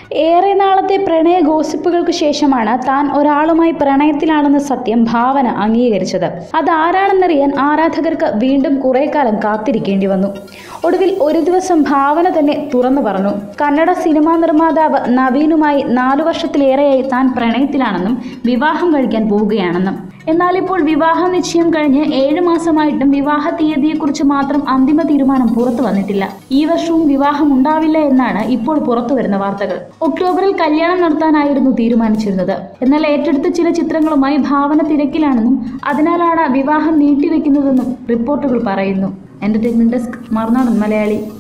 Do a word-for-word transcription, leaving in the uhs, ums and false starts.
ഏറെ നാളത്തെ പ്രണയ ഗോസിപ്പുകൾക്ക് ശേഷമാണ് താൻ ഒരാളുമായി പ്രണയത്തിലാണെന്ന സത്യം ഭാവന അംഗീകരിച്ചത്. അതാരാണെന്നറിയാൻ ആരാധകർക്ക് വീണ്ടും കുറെ കാലം കാത്തിരിക്കേണ്ടി വന്നു. ഒടുവിൽ ഒരു ദിവസം ഭാവന തന്നെ തുറന്നു പറഞ്ഞു. കന്നഡ സിനിമാ നിർമ്മാതാവ് നവീനുമായി നാലു വർഷത്തിലേറെയായി താൻ പ്രണയത്തിലാണെന്നും വിവാഹം കഴിക്കാൻ പോവുകയാണെന്നും. എന്നാൽ ഇപ്പോൾ വിവാഹ നിശ്ചയം കഴിഞ്ഞ് ഏഴു മാസമായിട്ടും വിവാഹ തീയതിയെക്കുറിച്ച് മാത്രം അന്തിമ തീരുമാനം പുറത്തു വന്നിട്ടില്ല. ഈ വർഷവും വിവാഹം ഉണ്ടാവില്ല എന്നാണ് ഇപ്പോൾ പുറത്തു വരുന്ന വാർത്തകൾ. ഒക്ടോബറിൽ കല്യാണം നടത്താനായിരുന്നു തീരുമാനിച്ചിരുന്നത്. എന്നാൽ ഏറ്റെടുത്ത ചില ചിത്രങ്ങളുമായി ഭാവന തിരക്കിലാണെന്നും അതിനാലാണ് വിവാഹം നീട്ടിവെക്കുന്നതെന്നും റിപ്പോർട്ടുകൾ പറയുന്നു. Entertainment desk, Marunadan Malayali.